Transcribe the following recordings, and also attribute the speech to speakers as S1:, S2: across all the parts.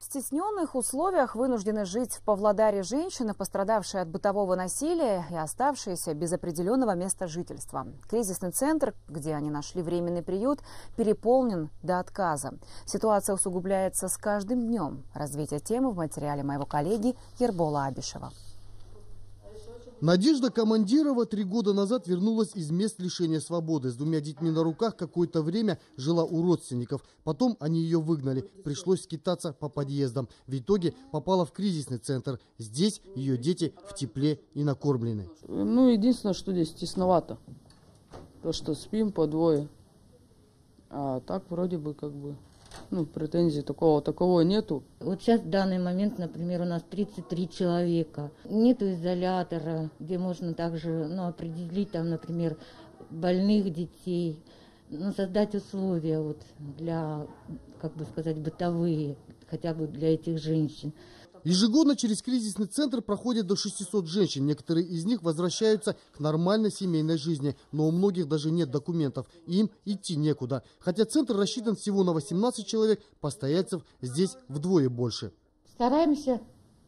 S1: стесненных условиях вынуждены жить в Павлодаре женщины, пострадавшие от бытового насилия и оставшиеся без определенного места жительства. Кризисный центр, где они нашли временный приют, переполнен до отказа. Ситуация усугубляется с каждым днем. Развитие темы в материале моего коллеги Ербола Абишева.
S2: Надежда Командирова 3 года назад вернулась из мест лишения свободы. С 2 детьми на руках какое-то время жила у родственников. Потом они ее выгнали. Пришлось скитаться по подъездам. В итоге попала в кризисный центр. Здесь ее дети в тепле и накормлены.
S3: Единственное, что здесь тесновато. То, что спим по двое. А так вроде бы претензий такого нету.
S4: Вот сейчас в данный момент, например, у нас 33 человека. Нету изолятора, где можно также определить, например, больных детей, создать условия для, бытовые, хотя бы для этих женщин.
S2: Ежегодно через кризисный центр проходят до 600 женщин. Некоторые из них возвращаются к нормальной семейной жизни, но у многих даже нет документов. Им идти некуда. Хотя центр рассчитан всего на 18 человек, постояльцев здесь вдвое больше.
S5: Стараемся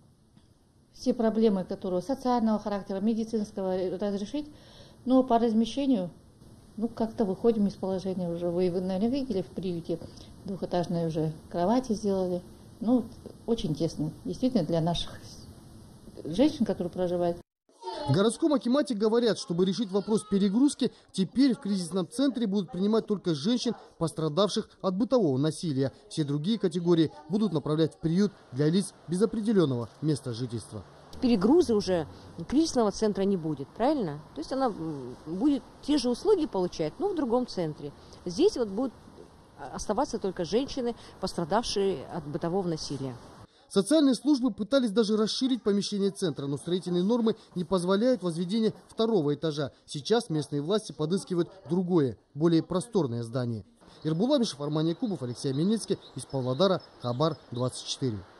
S5: все проблемы, которые социального характера, медицинского, разрешить, но по размещению как-то выходим из положения уже. Вы, наверное, видели в приюте, двухэтажные уже кровати сделали. Очень тесно, действительно, для наших женщин, которые проживают.
S2: В городском акимате говорят, чтобы решить вопрос перегрузки, теперь в кризисном центре будут принимать только женщин, пострадавших от бытового насилия. Все другие категории будут направлять в приют для лиц без определенного места жительства.
S6: Перегрузы уже кризисного центра не будет, правильно? То есть она будет те же услуги получать, но в другом центре. Здесь будут оставаться только женщины, пострадавшие от бытового насилия.
S2: Социальные службы пытались даже расширить помещение центра, но строительные нормы не позволяют возведения 2-го этажа. Сейчас местные власти подыскивают другое, более просторное здание. Ербола Абишев, Арман Якубов, Алексей Amenetsky из Павлодара, Хабар 24.